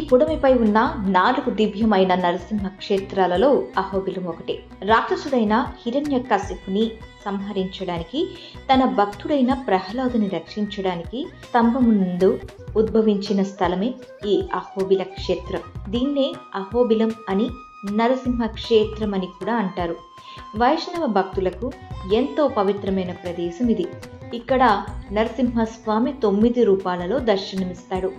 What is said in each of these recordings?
పుడమిపై ఉన్న 4 దివ్యమైన నరసింహ క్షేత్రాలలో అహోబిలం ఒకటి. రాక్షసుడైన హిరణ్యకశిపుని సంహరించడానికి, తన భక్తుడైన ప్రహ్లాదుని రక్షించడానికి స్తంభము నుండి ఉద్భవించిన స్థలమే ఈ అహోబిల క్షేత్రం. దీన్నే అహోబిలం అని, నరసింహ క్షేత్రం అని కూడా అంటారు. వైష్ణవ భక్తులకు ఎంతో పవిత్రమైన ప్రదేశం ఇది. ఇక్కడ నరసింహస్వామి 9 రూపాలలో దర్శనమిస్తాడు.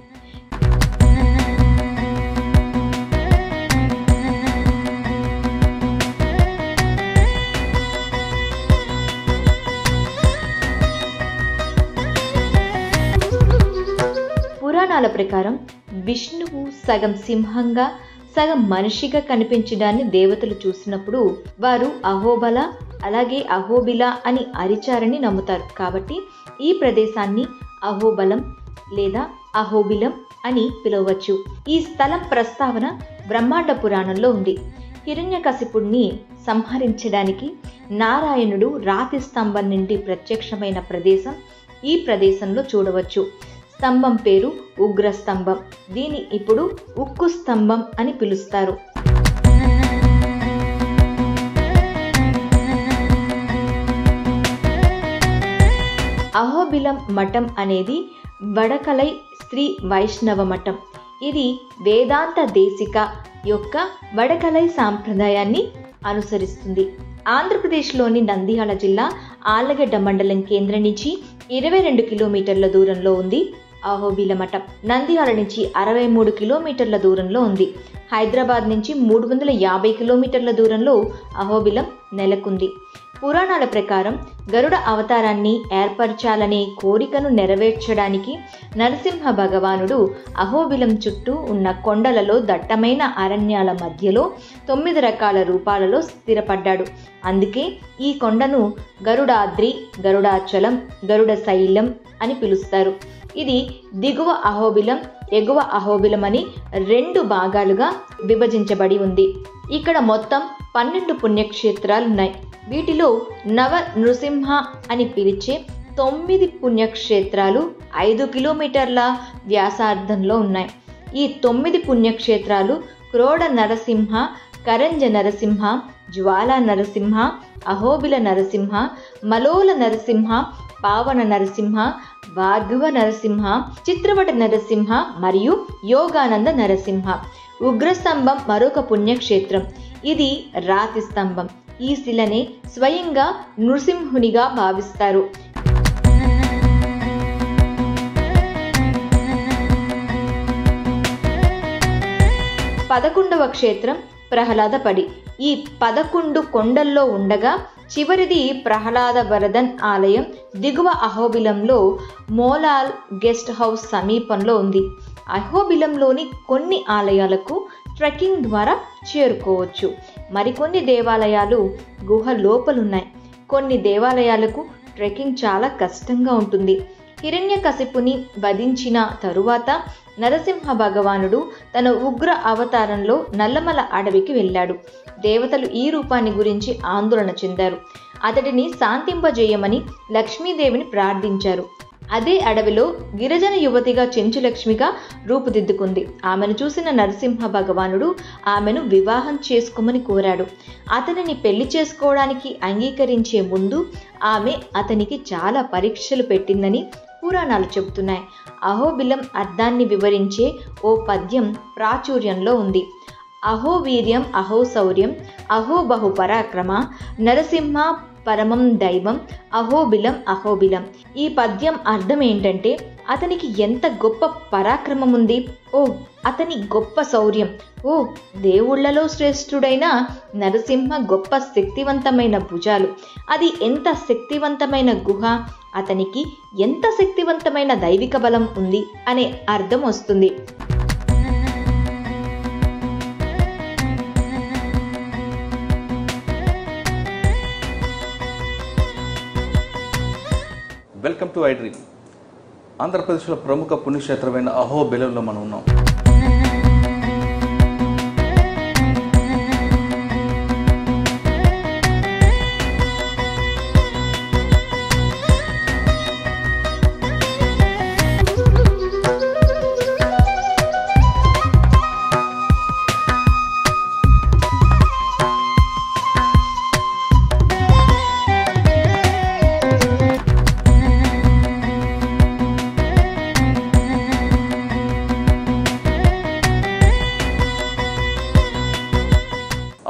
పురాణాల ప్రకారం విష్ణువు సగం సింహంగా సగం మనిషిగా కనిపించడాన్ని దేవతలు చూసినప్పుడు వారు అహోబల అలాగే అహోబిల అని అరిచారని నమ్ముతారు. కాబట్టి ఈ ప్రదేశాన్ని అహోబలం లేదా అహోబిలం అని పిలవచ్చు. ఈ స్థలం ప్రస్తావన బ్రహ్మాండ పురాణంలో ఉంది. హిరణ్యకశిపుడిని సంహరించడానికి నారాయణుడు రాతి స్తంభం నుండి ప్రత్యక్షమైన ప్రదేశం ఈ ప్రదేశంలో చూడవచ్చు. స్తంభం పేరు ఉగ్ర స్తంభం. దీని ఇప్పుడు ఉక్కు స్తంభం అని పిలుస్తారు. అహోబిలం మఠం అనేది వడకలై శ్రీ వైష్ణవ మఠం. ఇది వేదాంత దేశిక యొక్క వడకలై సాంప్రదాయాన్ని అనుసరిస్తుంది. ఆంధ్రప్రదేశ్లోని నంద్యాల జిల్లా ఆళ్లగడ్డ మండలం కేంద్రం నుంచి 22 కిలోమీటర్ల దూరంలో ఉంది అహోబిల మఠం. నంద్యాల నుంచి 63 కిలోమీటర్ల దూరంలో ఉంది. హైదరాబాద్ నుంచి 350 కిలోమీటర్ల దూరంలో అహోబిలం నెలకొంది. పురాణాల ప్రకారం గరుడ అవతారాన్ని ఏర్పరచాలనే కోరికను నెరవేర్చడానికి నరసింహ భగవానుడు అహోబిలం చుట్టూ ఉన్న కొండలలో దట్టమైన అరణ్యాల మధ్యలో 9 రకాల రూపాలలో స్థిరపడ్డాడు. అందుకే ఈ కొండను గరుడాద్రి, గరుడాచలం, గరుడ శైలం అని పిలుస్తారు. ఇది దిగువ అహోబిలం, ఎగువ అహోబిలం అని 2 భాగాలుగా విభజించబడి ఉంది. ఇక్కడ మొత్తం 12 పుణ్యక్షేత్రాలున్నాయి. వీటిలో నవ నృసింహ అని పిలిచే 9 పుణ్యక్షేత్రాలు 5 కిలోమీటర్ల వ్యాసార్థంలో ఉన్నాయి. ఈ 9 పుణ్యక్షేత్రాలు క్రోడ నరసింహ, కరంజ నరసింహ, జ్వాలా నరసింహ, అహోబిల నరసింహ, మలోల నరసింహ, పావన నరసింహ, భార్గవ నరసింహ, చిత్రవట నరసింహ మరియు యోగానంద నరసింహ. ఉగ్రస్తంభం మరొక పుణ్యక్షేత్రం. ఇది రాతి స్తంభం. ఈ శిలనే స్వయంగా నృసింహునిగా భావిస్తారు. పదకొండవ క్షేత్రం ప్రహ్లాదపడి. ఈ 11 కొండల్లో ఉండగా చివరిది ప్రహ్లాద వరదన్ ఆలయం దిగువ అహోబిలంలో మోలాల్ గెస్ట్ హౌస్ సమీపంలో ఉంది. అహోబిలంలోని కొన్ని ఆలయాలకు ట్రెక్కింగ్ ద్వారా చేరుకోవచ్చు. మరికొన్ని దేవాలయాలు గుహ లోపలున్నాయి. కొన్ని దేవాలయాలకు ట్రెక్కింగ్ చాలా కష్టంగా ఉంటుంది. హిరణ్యకశిపుని వధించిన తరువాత నరసింహ భగవానుడు తన ఉగ్ర అవతారంలో నల్లమల అడవికి వెళ్ళాడు. దేవతలు ఈ రూపాన్ని గురించి ఆందోళన చెందారు. అతడిని శాంతింపజేయమని లక్ష్మీదేవిని ప్రార్థించారు. అదే అడవిలో గిరిజన యువతిగా చెంచులక్ష్మిగా రూపుదిద్దుకుంది. ఆమెను చూసిన నరసింహ భగవానుడు ఆమెను వివాహం చేసుకోమని కోరాడు. అతనిని పెళ్లి చేసుకోవడానికి అంగీకరించే ముందు ఆమె అతనికి చాలా పరీక్షలు పెట్టిందని పురాణాలు చెబుతున్నాయి. అహోబిలం అర్థాన్ని వివరించే ఓ పద్యం ప్రాచుర్యంలో ఉంది. అహో వీర్యం అహో శౌర్యం అహో బహు పరాక్రమ నరసింహ పరమం దైవం అహోబిలం అహోబిలం. ఈ పద్యం అర్థం ఏంటంటే అతనికి ఎంత గొప్ప పరాక్రమం ఉంది, ఓ అతని గొప్ప శౌర్యం, ఓ దేవుళ్లలో శ్రేష్ఠుడైన నరసింహ గొప్ప శక్తివంతమైన భుజాలు, అది ఎంత శక్తివంతమైన గుహ, అతనికి ఎంత శక్తివంతమైన దైవిక బలం ఉంది అనే అర్థం వస్తుంది. Welcome to iDream. ఆంధ్రప్రదేశ్లో ప్రముఖ పుణ్యక్షేత్రమైన అహోబిలంలో మనం ఉన్నాం.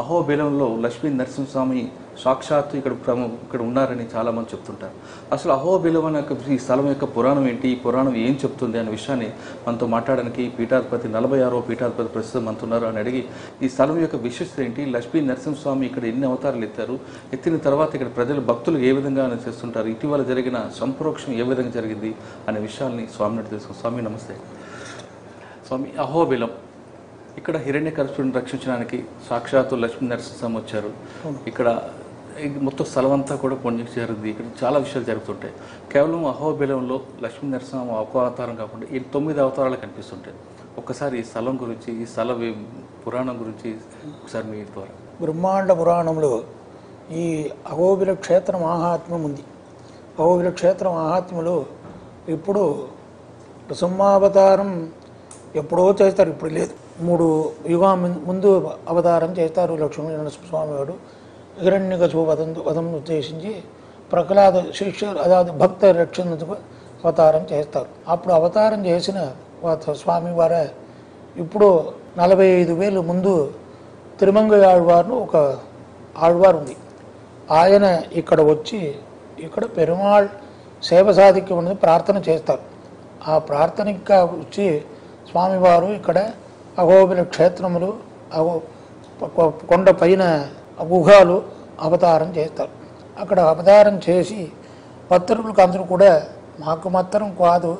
అహోబిలంలో లక్ష్మీ నరసింహస్వామి సాక్షాత్తు ఇక్కడ ఉన్నారని చాలామంది చెప్తుంటారు. అసలు అహోబిలం అనే ఈ స్థలం యొక్క పురాణం ఏంటి, ఈ పురాణం ఏం చెప్తుంది అనే విషయాన్ని మనతో మాట్లాడడానికి పీఠాధిపతి 46వ పీఠాధిపతి ప్రస్తుతం మనతున్నారు అని అడిగి ఈ స్థలం యొక్క విశిష్టత ఏంటి, లక్ష్మీ నరసింహస్వామి ఇక్కడ ఎన్ని అవతారాలు ఎత్తిన తర్వాత ఇక్కడ ప్రజలు భక్తులు ఏ విధంగా చేస్తుంటారు, ఇటీవల జరిగిన సంప్రోక్షం ఏ విధంగా జరిగింది అనే విషయాల్ని స్వామిని తెలుసుకుంటాం. స్వామి నమస్తే. స్వామి, అహోబిలం ఇక్కడ హిరణ్యకశిపుడిని రక్షించడానికి సాక్షాత్తు లక్ష్మీ నరసింహస్వామి వచ్చారు. ఇక్కడ మొత్తం స్థలం అంతా కూడా పుణ్యం జరిగింది. ఇక్కడ చాలా విషయాలు జరుగుతుంటాయి. కేవలం అహోబిలంలో లక్ష్మీ నరసింహ ఒక అవతారం కాకుండా ఈ 9 అవతారాలు కనిపిస్తుంటాయి. ఒక్కసారి ఈ స్థలం గురించి, ఈ స్థల పురాణం గురించి ఒకసారి మీ ద్వారా. బ్రహ్మాండ పురాణంలో ఈ అహోబిల క్షేత్ర మహాత్మ్యం ఉంది. అహోబిల క్షేత్ర మహాత్మ్యంలో ఇప్పుడు నృసింహావతారం ఎప్పుడో చేస్తారు, ఇప్పుడు లేదు. 3 యుగం ముందు అవతారం చేస్తారు లక్ష్మీ నరసింహస్వామి వారు. హిరణ్యకశిపు వధం ఉద్దేశించి ప్రహ్లాద శిష్యులు అதாவது భక్త రక్షణకు అవతారం చేస్తారు. అప్పుడు అవతారం చేసిన స్వామి వారే ఇప్పుడు 45,000 ముందు తిరుమంగ ఆళ్వారు ఒక ఆళ్వారు ఉంది. ఆయన ఇక్కడ వచ్చి ఇక్కడ పెరుమాళ్ సేవ సాధిక్యం ప్రార్థన చేస్తారు. ఆ ప్రార్థనగా వచ్చి స్వామివారు ఇక్కడ అహోబిల క్షేత్రములు కొండ పైన గుహాలు అవతారం చేస్తారు. అక్కడ అవతారం చేసి భక్తులకు అందరూ కూడా మాకు మాత్రం కాదు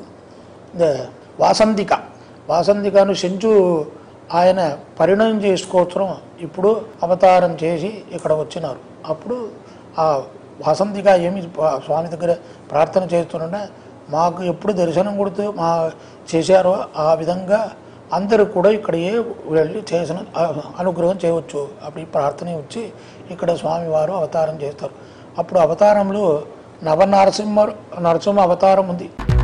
వాసంతికను సెంచు ఆయన పరిణయం చేసుకోవచ్చరం ఇప్పుడు అవతారం చేసి ఇక్కడ వచ్చినారు. అప్పుడు ఆ వాసంతిక ఏమి స్వామి దగ్గర ప్రార్థన చేస్తుంటే మాకు ఎప్పుడు దర్శనం కొడుతూ చేశారో ఆ విధంగా అందరూ కూడా ఇక్కడే వెళ్ళి చేసిన అనుగ్రహం చేయవచ్చు. అప్పుడు ఈ ప్రార్థన వచ్చి ఇక్కడ స్వామివారు అవతారం చేస్తారు. అప్పుడు అవతారంలో నరసింహ అవతారం ఉంది.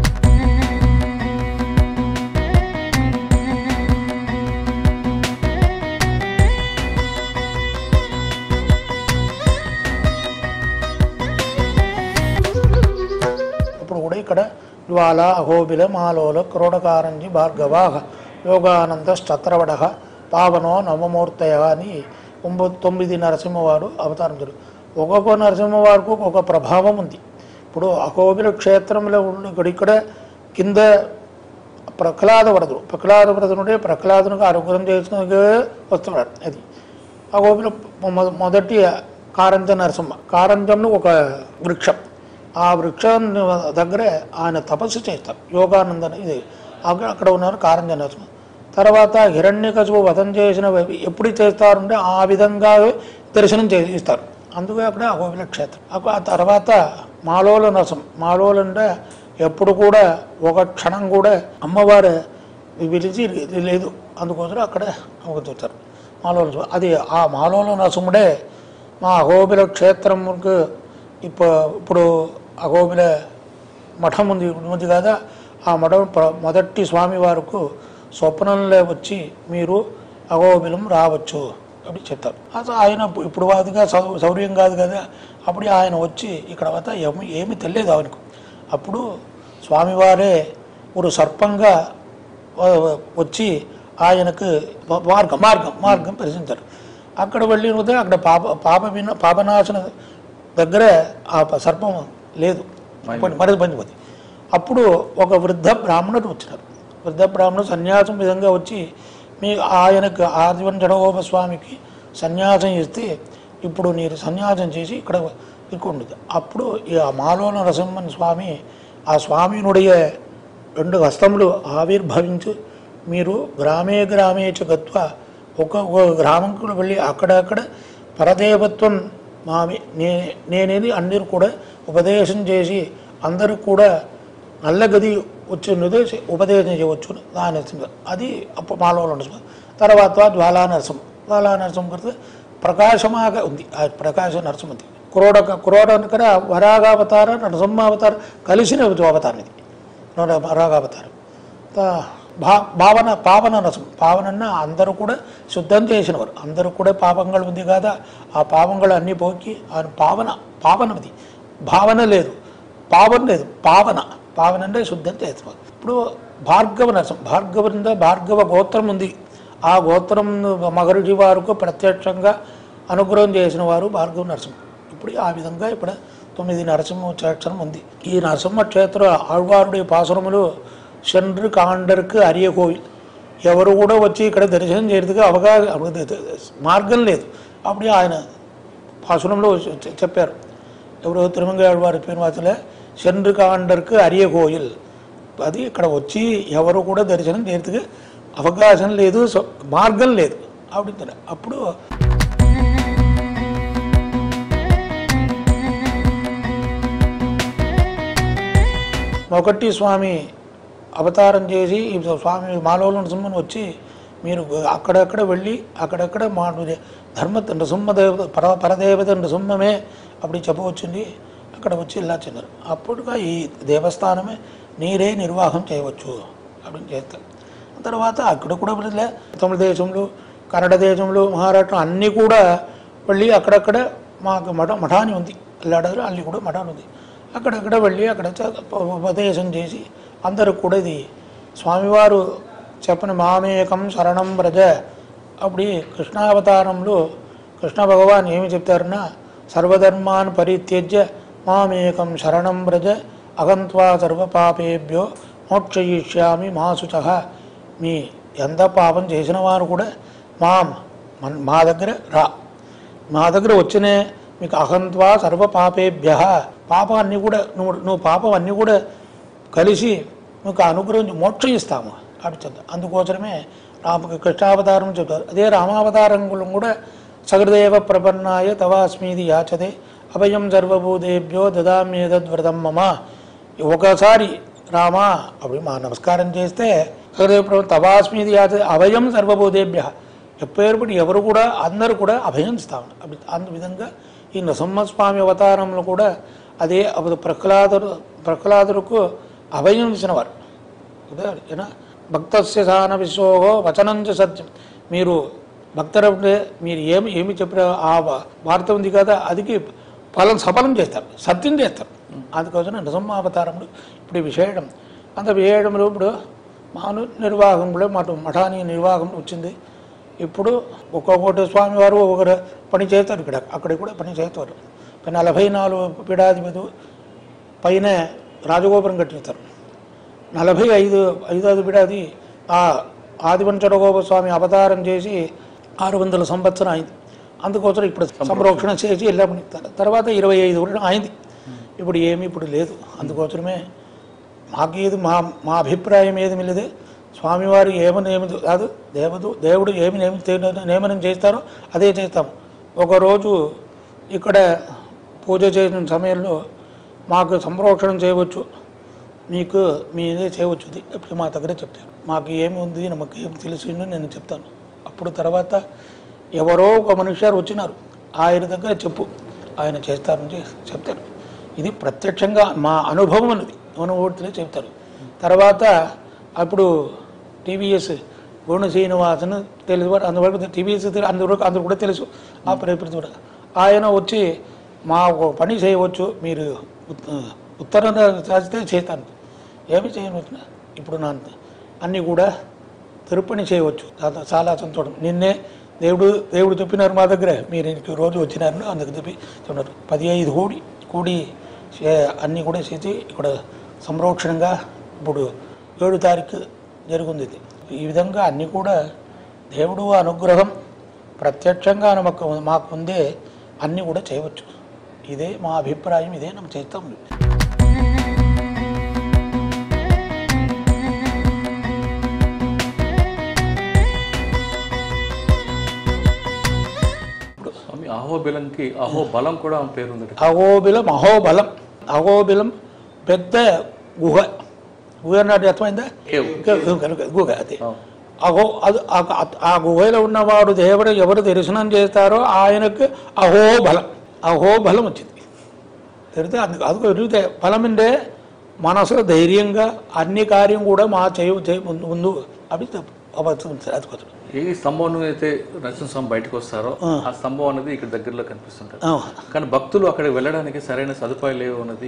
అప్పుడు కూడా ఇక్కడ జ్వాల అహోబిల మాలోల క్రోడకారంజి భార్గవాహ యోగానంద చత్రవడ పావనో నవమూర్తయ అని 9 నరసింహవారు అవతారం జరుగుతుంది. ఒక్కొక్క నరసింహవారికి ఒక ప్రభావం ఉంది. ఇప్పుడు అహోబిల క్షేత్రంలో ఇక్కడ కింద ప్రహ్లాద వ్రతుడే ప్రహ్లాదునికి అనుగ్రహం చేసుకుని వస్తున్నాడు. అది అహోబిల మొదటి కారంజ నరసింహ. కారంజంలో ఒక వృక్షం, ఆ వృక్షం దగ్గర ఆయన తపస్సు చేస్తారు. యోగానందన ఇది అక్కడ ఉన్నారు కారంజ నరసింహ. తర్వాత హిరణ్యకశిపు వధం చేసిన ఎప్పుడు చేస్తారంటే ఆ విధంగా దర్శనం చేయిస్తారు. అందుకే అక్కడ అహోబిల క్షేత్రం. ఆ తర్వాత మాలోల నరసం. మాలోలు అంటే ఎప్పుడు కూడా ఒక క్షణం కూడా అమ్మవారు విలిచి లేదు, అందుకోసం అక్కడ చూస్తారు మాలోల. అది ఆ మాలోల నరసింహుడే మా అహోబిల క్షేత్రంకు ఇప్పుడు అహోబిల మఠం ఉంది కదా, ఆ మఠం మొదటి స్వామివారికి స్వప్నంలో వచ్చి మీరు అహోబిలం రావచ్చు అని చెప్తారు. ఆయన ఇప్పుడు వాదిగా సౌర్యం కాదు కదా, అప్పుడు ఆయన వచ్చి ఇక్కడ వద్ద ఏమీ తెలియదు ఆయనకు. అప్పుడు స్వామివారే ఒక సర్పంగా వచ్చి ఆయనకు మార్గం ప్రశ్నించారు. అక్కడ వెళ్ళిన అక్కడ పాపనాశన దగ్గర ఆ సర్పం లేదు, మరిపోయింది. అప్పుడు ఒక వృద్ధ బ్రాహ్మణుడు వచ్చినారు. వృద్ధ బ్రాహ్మణుడు సన్యాసం విధంగా వచ్చి ఆయనకు ఆదివన్ జడగోపస్వామికి సన్యాసం ఇస్తే ఇప్పుడు మీరు సన్యాసం చేసి ఇక్కడ ఉండదు. అప్పుడు ఆ మాలోల నరసింహన్ స్వామి ఆ స్వామినుடைய 2 హస్తములు ఆవిర్భవించి మీరు గ్రామే గత్వ ఒక గ్రామంకు వెళ్ళి అక్కడక్కడ పరదేవత్వం నేనేది అందరూ కూడా ఉపదేశం చేసి అందరూ కూడా నల్లగది వచ్చినది ఉపదేశం చేయవచ్చు. దాని అది మాలోల నరసింహ. తర్వాత జ్వాలా నరసింహ కడితే ప్రకాశమాగా ఉంది. ఆ ప్రకాశ నరసింహ ఉంది. క్రోడకర వరాగావతార నరసింహావతారం కలిసిన అవతారం ఇది వరాగావతారం. పావన నరసింహ. పావనన్న అందరూ కూడా శుద్ధం చేసినవారు. అందరూ కూడా పాపంగా ఉంది కదా, ఆ పాపంగా అన్నీ పోకి ఆయన పావనది. భావన లేదు, పావన లేదు, పావన అంటే శుద్ధం చేస్తున్నారు. ఇప్పుడు భార్గవ నరసింహ. భార్గవ గోత్రం ఉంది. ఆ గోత్రం మగరుడి వారికి ప్రత్యక్షంగా అనుగ్రహం చేసిన వారు భార్గవ నరసింహ. ఇప్పుడు ఆ విధంగా ఇప్పుడు 9 నరసింహ క్షేత్రం ఉంది. ఈ నరసింహ క్షేత్ర ఆళ్వారుడి పాసురములు సెండ్రు కాండర్కు అరియ కోవిల్. ఎవరు కూడా వచ్చి ఇక్కడ దర్శనం చేయడానికి మార్గం లేదు. అప్పుడు ఆయన పాసురంలో చెప్పారు, ఎవరో తిరుమంగ ఆళ్వారి పేరువాచలే సెండ్రు కాండర్కు అరియ కోయిల్. అది ఇక్కడ వచ్చి ఎవరు కూడా దర్శనం చేయడానికి అవకాశం లేదు, మార్గం లేదు. అప్పుడు మొకట్టి స్వామి అవతారం చేసి ఈ స్వామి మాలోల నరసింహను వచ్చి మీరు అక్కడక్కడ వెళ్ళి అక్కడక్కడ మా ధర్మ నృసింహదేవత పరదేవత నృసింహమే అప్పుడు చెప్పవచ్చింది. అక్కడ వచ్చి ఇలా చిన్నారు. అప్పుడుగా ఈ దేవస్థానమే నీరే నిర్వాహం చేయవచ్చు அப்படின்னு చేస్తారు. తర్వాత అక్కడ కూడా తమిళ దేశంలో, కన్నడ దేశంలో, మహారాష్ట్ర అన్నీ కూడా వెళ్ళి అక్కడక్కడ మాకు మఠాన్ని ఉంది. అల్లాడారు అల్లి కూడా మఠాన్ని ఉంది. అక్కడక్కడ వెళ్ళి అక్కడ ఉపదేశం చేసి అందరూ కూడా ఇది స్వామివారు చెప్పిన మామేకం శరణం వ్రజ. అప్పుడు కృష్ణావతారంలో కృష్ణ భగవాన్ ఏమి చెప్తారన్నా, సర్వధర్మాన్ పరిత్యజ్య మామేకం శరణం వ్రజ అగంత్వా సర్వపాపేభ్యో మోక్షయిష్యామి మాసుచః. మీ ఎంత పాపం చేసిన వారు కూడా మా దగ్గర మా దగ్గర వచ్చినే మీకు అహంత్వా సర్వపాపేభ్య, పాపాన్ని కూడా నువ్వు పాపం అన్నీ కూడా కలిసి మీకు అనుగ్రహించి మోక్షం ఇస్తాము అని చెప్తారు. అందుకోసమే కృష్ణావతారం చెప్తారు. అదే రామావతారంలో కూడా సగృదేవ ప్రపన్నాయ తవాస్మీది యాచతే అభయం సర్వభూతేభ్యో దదామ్యేతద్వ్రతం మమ. ఒకసారి రామా అప్పుడు మా నమస్కారం చేస్తే సగృదేవ తవాస్మీది యాచతే అభయం సర్వభూతేభ్య చెప్పేటప్పుడు ఎవరు కూడా అందరూ కూడా అభయం ఇస్తాము. అందు విధంగా ఈ నరసింహస్వామి అవతారంలో కూడా అదే ప్రహ్లాదులకు అభయం ఇచ్చినవారు. ఏనా భక్తస్య సాన విశ్వోహో వచనంచ సత్యం. మీరు భక్తులు మీరు ఏమి చెప్పిన ఆ వార్త ఉంది కదా, అదికి సఫలం చేస్తారు, సత్యం చేస్తారు. అందుకోసం నరసింహావతారంలో ఇప్పుడు విశేషం అంత విశేషంలో ఇప్పుడు మాను నిర్వాహంలో మఠాన్ని నిర్వాహం వచ్చింది. ఇప్పుడు ఒక్కొక్కటి స్వామివారు ఒకరు పని చేస్తారు. అక్కడ కూడా పని చేస్తారు. 44 పీఠాధిపతి పైన రాజగోపురం కట్టిస్తారు. 45 పీఠాది ఆ ఆదివంచరగోప స్వామి అవతారం చేసి 600 సంవత్సరం అయింది. అందుకోసం ఇప్పుడు సంరక్షణ చేసి వెళ్ళామని తర్వాత 25 కూడా అయింది. ఇప్పుడు ఇప్పుడు లేదు. అందుకోసమే మాకేది మా అభిప్రాయం ఏది లేదు. స్వామివారు ఏమి కాదు, దేవుడు ఏమి నియమనం చేస్తారో అదే చేస్తాము. ఒకరోజు ఇక్కడ పూజ చేసిన సమయంలో మాకు సంరక్షణ చేయవచ్చు, మీకు మీదే చేయవచ్చు. ఇప్పుడు మా దగ్గర చెప్తాను. మాకు ఏమి ఉంది, మాకు ఏమి తెలిసిందో నేను చెప్తాను. అప్పుడు తర్వాత ఎవరో ఒక మనుష్యారు వచ్చినారు, ఆయన దగ్గర చెప్పు, ఆయన చేస్తారని చెప్తారు. ఇది ప్రత్యక్షంగా మా అనుభవం అన్నది అనుభూతిలో చెప్తారు. తర్వాత అప్పుడు టీవీఎస్ గుణ శ్రీనివాసన్ తెలుసు, అందువరకు టీవీఎస్ అందరూ కూడా తెలుసు. ఆ పరిస్థితి కూడా ఆయన వచ్చి మా పని చేయవచ్చు, మీరు ఉత్తరం రాస్తే చేస్తాను, ఏమి చేయవచ్చు. ఇప్పుడు నా అన్నీ కూడా తిరుపని చేయవచ్చు. చాలా సంతోషం. నిన్నే దేవుడు చెప్పినారు మా దగ్గర, మీరు ఇంటికి రోజు వచ్చినారు అందుకు చెప్పి చెప్తున్నారు. 15 కూడి అన్నీ కూడా చేసి ఇక్కడ సంరక్షణగా ఇప్పుడు 7 తారీఖు జరుగుతుంది. ఈ విధంగా అన్నీ కూడా దేవుడు అనుగ్రహం ప్రత్యక్షంగా మాకు ముందే అన్నీ కూడా చేయవచ్చు. ఇదే మా అభిప్రాయం, ఇదే మనం చేస్తాం. స్వామి అహోబిలంకి అహోబలం కూడా పేరుంది. అహోబిలం అహోబిలం పెద్ద గుహ నాటి అర్థమైందా? గుహ అది ఆ గుహలో ఉన్నవాడు దేవుడు ఎవరు దర్శనం చేస్తారో ఆయనకు అహోబలం వచ్చింది. తెలితే అది ఎరిగితే బలం అంటే మనసులో ధైర్యంగా అన్ని కార్యం కూడా మా ముందు అవి అది ఏ స్తంభం అయితే నరసింహస్వామి బయటకు వస్తారో ఆ స్తంభం అనేది ఇక్కడ దగ్గరలో కనిపిస్తుంటారు. కానీ భక్తులు అక్కడికి వెళ్ళడానికి సరైన సదుపాయాలు లేవు అన్నది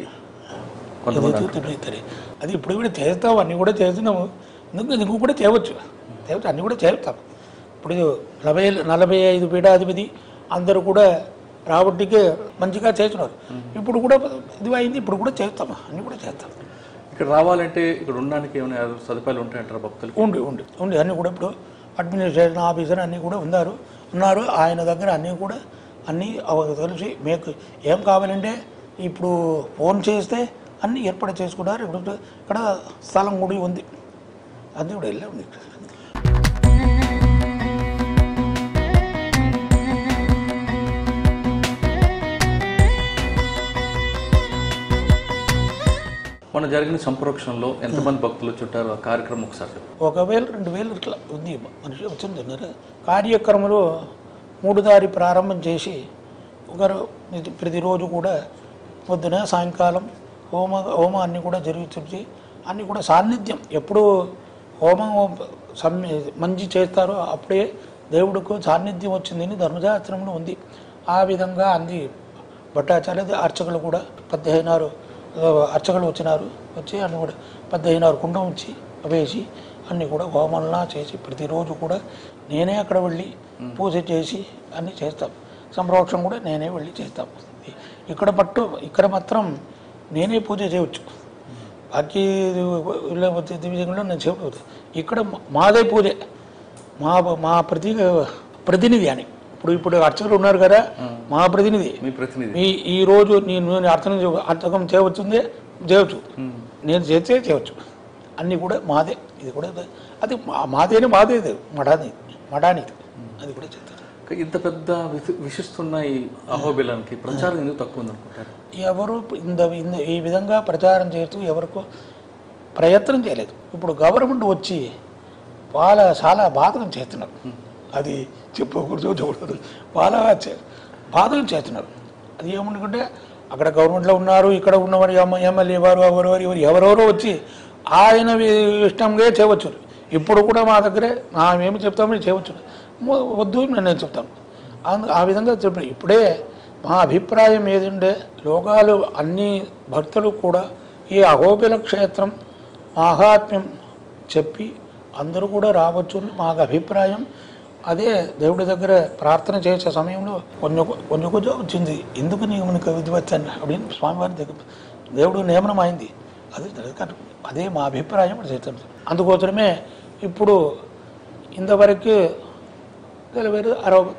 అది ఇప్పుడు కూడా చేస్తాం, అన్నీ కూడా చేస్తున్నాము. ఇందుకు కూడా చేయవచ్చు, అన్నీ కూడా చేస్తాం. ఇప్పుడు 45 పీఠాధిపతి అందరూ కూడా రాబట్టికే మంచిగా చేస్తున్నారు. ఇప్పుడు కూడా ఇది అయింది, ఇప్పుడు కూడా చేస్తాం, అన్నీ కూడా చేస్తాం. ఇక్కడ రావాలంటే ఇక్కడ ఉండడానికి ఏమైనా సదుపాయాలు ఉంటాయంటారు భక్తులు? ఉండి అన్నీ కూడా ఇప్పుడు అడ్మినిస్ట్రేషన్ ఆఫీసర్ అన్నీ కూడా ఉన్నారు. ఆయన దగ్గర అన్నీ తెలిసి మీకు ఏం కావాలంటే ఇప్పుడు ఫోన్ చేస్తే అన్నీ ఏర్పాటు చేసుకున్నారు. ఇప్పుడు ఇక్కడ స్థలం కూడా ఉంది, అది కూడా వెళ్ళే ఉంది. మొన్న జరిగిన సంప్రోక్షణలో ఎంతమంది భక్తులు చుట్టారు? ఆ కార్యక్రమం ఒకసారి 1000-2000 ఇట్లా ఉంది మనిషి వచ్చింది. కార్యక్రమంలో 3 దారి ప్రారంభం చేసి ఒకరు ప్రతిరోజు కూడా పొద్దున సాయంకాలం హోమం అన్నీ కూడా జరుగుతుంది. అన్నీ కూడా సాన్నిధ్యం ఎప్పుడు హోమం మంచి చేస్తారో అప్పుడే దేవుడికి సాన్నిధ్యం వచ్చిందని ధర్మశాస్త్రంలో ఉంది. ఆ విధంగా అంది భట్టాచార్య అర్చకులు కూడా 16 అర్చకులు వచ్చి అన్నీ కూడా 16 కుండం వచ్చి వేసి అన్నీ కూడా హోమంలా చేసి ప్రతిరోజు కూడా నేనే అక్కడ వెళ్ళి పూజ చేసి అన్నీ చేస్తాం. సంప్రోక్షణ కూడా నేనే వెళ్ళి చేస్తాం. ఇక్కడ మాత్రం నేనే పూజ చేయవచ్చు. బాకీ దివ్యంలో నేను చేయకూడదు. ఇక్కడ మాదే పూజ, మా ప్రతినిధి అని ఇప్పుడు అర్చకులు ఉన్నారు కదా, మా ప్రతినిధి. ఈ రోజు నేను అర్చకం చేయవచ్చు, నేను చేస్తే చేయవచ్చు. అన్నీ కూడా మాదే. ఇది కూడా అది మాదే మఠానికి అది కూడా చేస్తారు. ఇంత పెద్ద విశిస్తున్న ఈ అహోబిలానికి ప్రచారం ఎందుకు తక్కువ ఉందనుకుంటారు? ఎవరు ఈ విధంగా ప్రచారం చేస్తూ ఎవరికో ప్రయత్నం చేయలేదు. ఇప్పుడు గవర్నమెంట్ వచ్చి చాలా బాధకం చేస్తున్నారు. అది చెప్పకూడదు, బాధకం చేస్తున్నారు. అది ఏమనుకుంటే అక్కడ గవర్నమెంట్లో ఉన్నారు, ఇక్కడ ఉన్నవారు ఎమ్మెల్యే వారు ఎవరెవరో వచ్చి ఆయన ఇష్టంగా చేయవచ్చు. ఇప్పుడు కూడా మా దగ్గరే మేమేమి చెప్తామని చేయవచ్చు, వద్దు నేను చెప్తాను. ఆ విధంగా చెప్పాను. ఇప్పుడే మా అభిప్రాయం ఏదంటే లోకాలు అన్ని భక్తులు కూడా ఈ అహోబిల క్షేత్రం మాహాత్మ్యం చెప్పి అందరూ కూడా రావచ్చు. మాకు అభిప్రాయం అదే. దేవుడి దగ్గర ప్రార్థన చేసే సమయంలో కొంచెం వచ్చింది, ఎందుకు నీకు విధి వచ్చాను அப்படின்னு స్వామివారి దగ్గర దేవుడు నియమనం అయింది. అదే మా అభిప్రాయం చేస్తాను. అందుకోసమే ఇప్పుడు ఇంతవరకు తెలుగు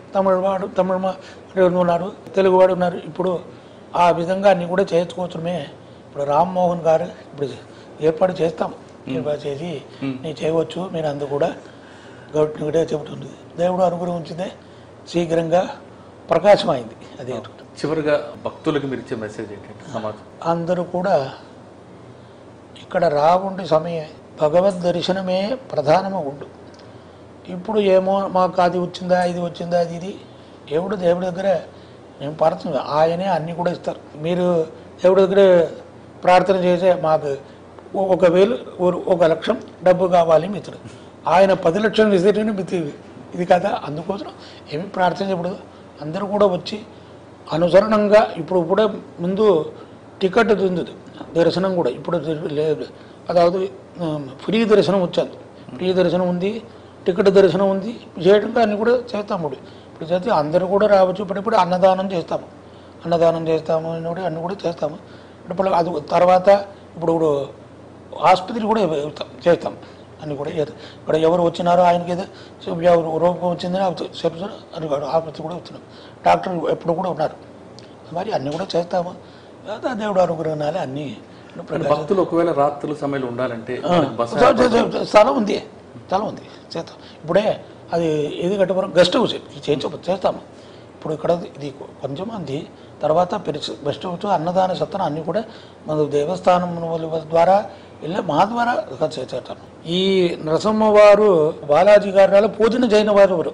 తమిళ ఉన్నారు, తెలుగువాడు ఉన్నారు. ఇప్పుడు ఆ విధంగా అన్నీ కూడా చేసుకోవచ్చమే. ఇప్పుడు రామ్మోహన్ గారు ఇప్పుడు ఏర్పాటు చేస్తాం, ఏర్పాటు చేసి నీ చేయవచ్చు, మీరు అందు కూడా గవర్నమెంట్ చెబుతుంది. దేవుడు అనుగ్రహించిందే శీఘ్రంగా ప్రకాశమైంది. అదే చివరిగా భక్తులకు మీరు ఇచ్చే మెసేజ్ ఏంటంటే సమాజం అందరూ కూడా ఇక్కడ రావుండే సమయం భగవద్ దర్శనమే ప్రధానము ఉండు. ఇప్పుడు ఏమో మాకు అది వచ్చిందా ఇది వచ్చిందా ఇది దేవుడి దగ్గర మేము ప్రార్థన ఆయనే అన్నీ కూడా ఇస్తారు. మీరు దేవుడి దగ్గర ప్రార్థన చేసే మాకు 1000 1 లక్షం డబ్బు కావాలి మిత్రుడు, ఆయన 10 లక్షలు ఇస్తేనే మిత్రుడు ఇది కదా. అందుకోసం ఏమి ప్రార్థన చేయకూడదు. అందరూ కూడా వచ్చి అనుసరణంగా ఇప్పుడు కూడా ముందు టికెట్ ఉంది దర్శనం కూడా ఇప్పుడు లేదు. అదావదు ఫ్రీ దర్శనం వచ్చాను, ఫ్రీ దర్శనం ఉంది, టికెట్ దర్శనం ఉంది. చేయడంగా అన్నీ కూడా చేస్తాము. ఇప్పుడు చేస్తే అందరూ కూడా రావచ్చు. ఇప్పుడు అన్నదానం చేస్తాము అన్నీ కూడా చేస్తాము. ఇప్పుడు అది తర్వాత ఇప్పుడు ఆసుపత్రి కూడా చేస్తాం. అన్నీ కూడా ఇక్కడ ఎవరు వచ్చినారో ఆయనకి ఏదో ఎవరు రోగం వచ్చిందని చెప్తారు. అని ఆసుపత్రి కూడా వచ్చినాం, డాక్టర్ ఎప్పుడు కూడా ఉన్నారు. మరి అన్నీ కూడా చేస్తాము. దేవుడు అనుగ్రహాలు అన్నీ. భక్తులు ఒకవేళ రాత్రుల సమయంలో ఉండాలంటే స్థలం ఉంది చేస్తాం. ఇప్పుడే అది ఏది కట్టవరం గెస్ట్ హౌస్ చేస్తాము. ఇప్పుడు ఇక్కడ ఇది కొంచెం మంది తర్వాత గెస్ట్ హౌస్ అన్నదాన సత్తన అన్నీ కూడా మన దేవస్థానం ద్వారా వెళ్ళి మా ద్వారా చేస్తాను. ఈ నరసింహ వారు బాలాజీ గారి పూజన చేయని వారు ఎవరు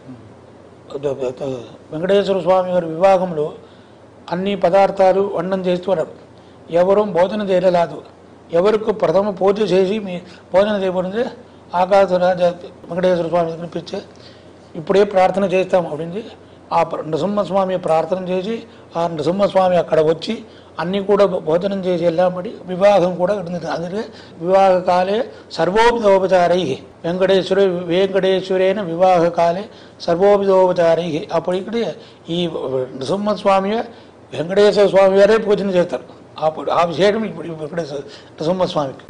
వెంకటేశ్వర స్వామి గారి వివాహంలో అన్ని పదార్థాలు వండనం చేస్తున్నారు. ఎవరు భోజనం చేయలేదు. ఎవరికి ప్రథమ పూజ చేసి మీ భోజనం చేయబడింది ఆకాశరాజ వెంకటేశ్వర స్వామి కనిపించే ఇప్పుడే ప్రార్థన చేస్తాం அப்படின்னு ఆ నరసింహస్వామి ప్రార్థన చేసి ఆ నరసింహస్వామి అక్కడ వచ్చి అన్నీ కూడా భోజనం చేసి వెళ్ళామడి వివాహం కూడా ఉంది. అందుకే వివాహకాలే సర్వోపిదోపచారై వెంకటేశ్వరైన వివాహకాలే సర్వోపిదోపచారై. అప్పుడు ఇక్కడ ఈ నృసింహస్వామి వెంకటేశ్వర స్వామి వారే పూజన చేస్తారు. అప్పుడు ఆ విశేషం ఇప్పుడు Venkateswara నృసింహస్వామికి.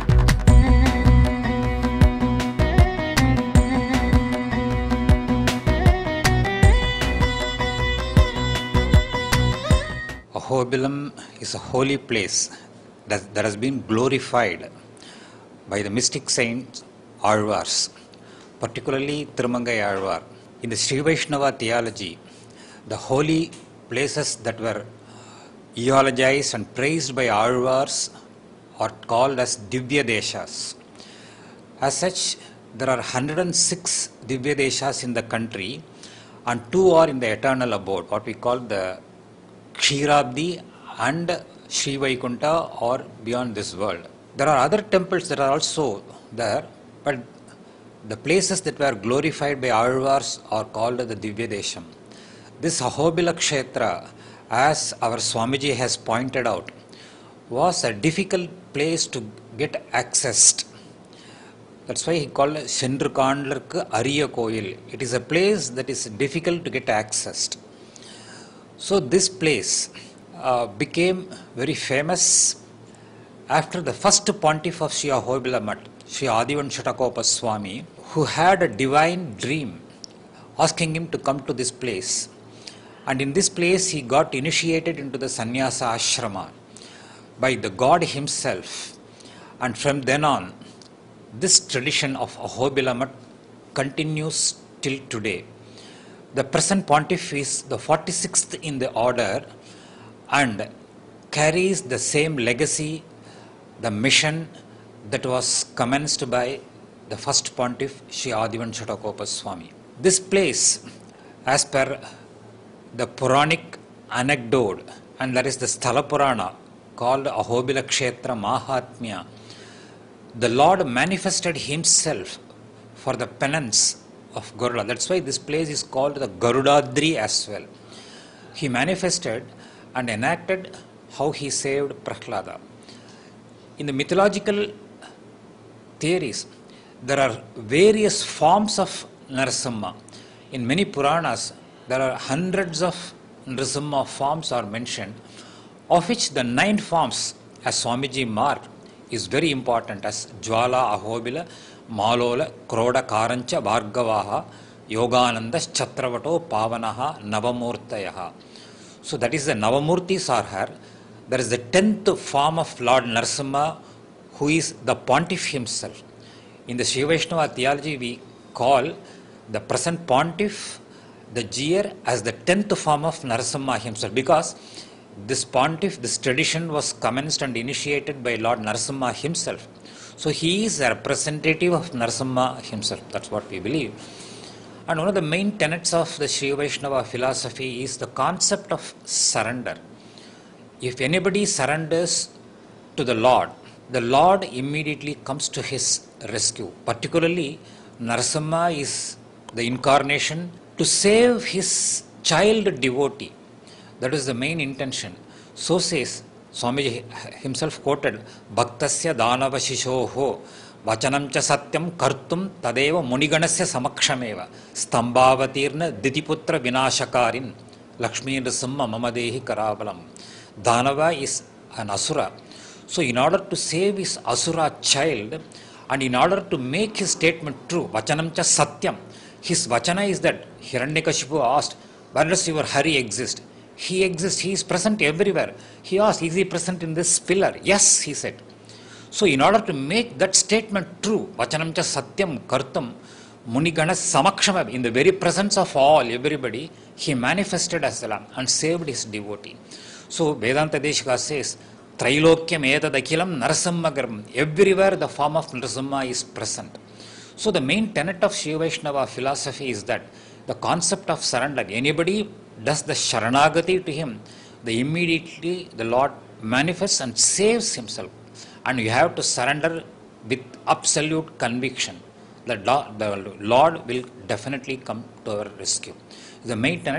Ahobilam is a holy place that has been glorified by the mystic saints Alvars, particularly Tirumangai Alvar. In the Sri Vaishnava theology, the holy places that were eulogized and praised by Alvars are called as Divya Deshas. As such, there are 106 Divya Deshas in the country, and 2 are in the eternal abode, what we call the Kshirabdi and Sri Vaikunta, or beyond this world. There are other temples that are also there, but the places that were glorified by Alvars are called the Divya Desham. This Ahobila Kshetra, as our Swamiji has pointed out, was a difficult place to get accessed. That's why he called it Sendrukandlarku Ariya Koil. It is a place that is difficult to get accessed. So this place became very famous after the first pontiff of Sri Ahobila Mutt, Sri Adivanshatakopa Swami, who had a divine dream asking him to come to this place. And in this place he got initiated into the sannyasa ashrama by the God himself. And from then on, this tradition of Ahobila Mutt continues till today. The present pontiff is the 46th in the order and carries the same legacy, the mission that was commenced by the first pontiff, Sri Adivanshatakopa Swami. This place, as per the Puranic anecdote, and that is the Sthala Purana called Ahobila Kshetra Mahatmya, the Lord manifested himself for the penance of Garuda. That's why this place is called the Garudadri as well. He manifested and enacted how he saved Prahlada. In the mythological theories, there are various forms of Narasimha. In many Puranas, there are hundreds of Narasimha forms are mentioned, of which the 9 forms, as Swamiji marked, is very important as Jwala, Ahobila, Malola, Kroda, Karancha, Bhargavaha, Yogananda, Chatravato, Pavanaha, Navamurtayaha. So that is the Navamurtis are here. There is the 10th form of Lord Narasimha, who is the pontiff himself. In the Sri Vaishnava theology, we call the present pontiff, the Jiyar, as the 10th form of Narasimha himself, because this pontiff, this tradition was commenced and initiated by Lord Narasimha himself. So he is a representative of Narasimha himself. That's what we believe. And one of the main tenets of the Sri Vaishnava philosophy is the concept of surrender. If anybody surrenders to the Lord immediately comes to his rescue. Particularly, Narasimha is the incarnation to save his child devotee. That is the main intention. So says Swamiji himself quoted, Bhaktasya Danava Shishoho Vachanam cha Satyam Kartum Tadeva Muniganasya Samakshameva Stambhavatirna Ditiputra Vinashakarin Lakshmi Nrasimha Mamadehi Karavalam. Danava is an Asura. So in order to save his Asura child and in order to make his statement true, Vachanam cha Satyam, his Vachana is that Hiranyakashipu asked, where does your Hari exist? He exists, he is present everywhere. He asked, is he present in this pillar? Yes, he said. So in order to make that statement true, Vachanam cha Satyam Kartam Munigana Samakshama, in the very presence of all, everybody, he manifested as the Lamb and saved his devotee. So Vedanta Deshika says, Trailokyam Etadakilam Narasimhagaram. Everywhere the form of Narasimha is present. So the main tenet of Sri Vaishnava philosophy is that the concept of surrender, anybody does the Sharanagati to him, immediately the Lord manifests and saves himself. And you have to surrender with absolute conviction that the Lord will definitely come to our rescue. The main tenet.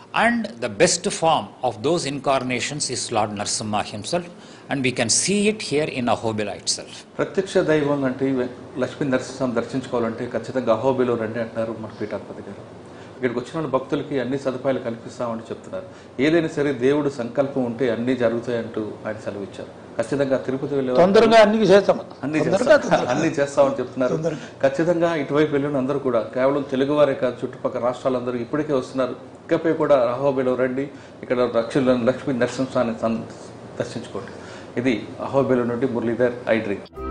And the best form of those incarnations is Lord Narasimha himself, and we can see it here in Ahobila itself. ప్రత్యక్ష దైవం అంటే లక్ష్మీ నరసింహస్వామి దర్శించుకోవాలంటే ఖచ్చితంగా అహోబిలో రండి అంటారు మన పీఠాధిపతి గారు. ఇక్కడికి వచ్చిన భక్తులకి అన్ని సదుపాయాలు కల్పిస్తామని చెప్తున్నారు. ఏదైనా సరే దేవుడు సంకల్పం ఉంటే అన్నీ జరుగుతాయంటూ ఆయన సెలవు ఇచ్చారు. ఖచ్చితంగా తిరుపతి వెళ్ళే తొందరగా అన్ని చేస్తామని చెప్తున్నారు. ఖచ్చితంగా ఇటువైపు వెళ్ళిన అందరూ కూడా కేవలం తెలుగువారే కాదు, చుట్టుపక్కల రాష్ట్రాలందరూ ఇప్పటికే వస్తున్నారు. ఇకపై కూడా అహోబిలో రండి, ఇక్కడ లక్ష్మీ నరసింహస్వామిని దర్శించుకోండి. ఇది అహోబిలో నుండి మురళీధర్ ఐడ్రీ.